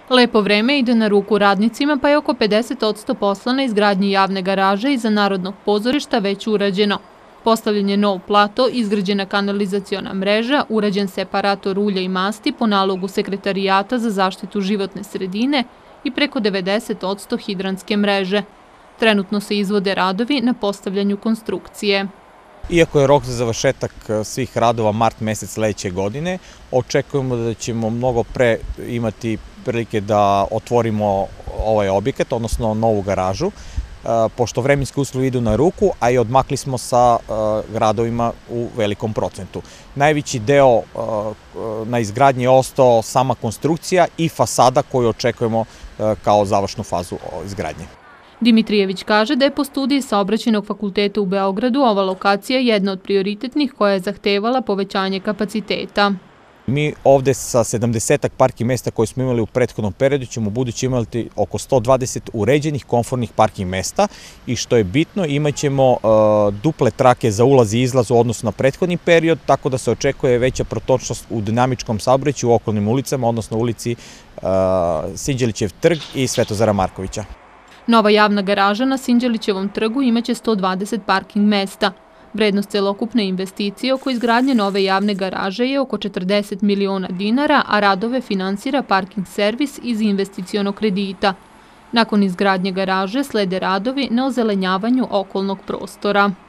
Lepo vreme ide na ruku radnicima, pa je oko 50% posla na izgradnji javne garaže iza Narodnog pozorišta već urađeno. Postavljen je nov plato, izgrađena kanalizaciona mreža, urađen separator ulja i masti po nalogu Sekretarijata za zaštitu životne sredine i preko 90% hidranske mreže. Trenutno se izvode radovi na postavljanju konstrukcije. Iako je rok za završetak svih radova mart mesec sledeće godine, očekujemo da ćemo mnogo pre imati prilike da otvorimo ovaj objekat, odnosno novu garažu, pošto vremenski uslovi idu na ruku, a i odmakli smo sa radovima u velikom procentu. Najveći deo na izgradnji je ostao sama konstrukcija i fasada koju očekujemo kao završnu fazu izgradnje. Dimitrijević kaže da je po studiji Saobraćajnog fakulteta u Beogradu ova lokacija jedna od prioritetnih koja je zahtevala povećanje kapaciteta. Mi ovde sa 70 parking mesta koje smo imali u prethodnom periodu ćemo budući imati oko 120 uređenih komfortnih parking mesta i što je bitno imaćemo duple trake za ulaz i izlaz u odnosu na prethodni period, tako da se očekuje veća protočnost u dinamičkom saobraćaju u okolnim ulicama, odnosno ulici Sinđelićev trg i Svetozara Markovića. Nova javna garaža na Sinđelićevom trgu imaće 120 parking mesta. Vrednost celokupne investicije oko izgradnje nove javne garaže je oko 40 miliona dinara, a radove finansira parking servis iz investicionog kredita. Nakon izgradnje garaže slede radovi na ozelenjavanju okolnog prostora.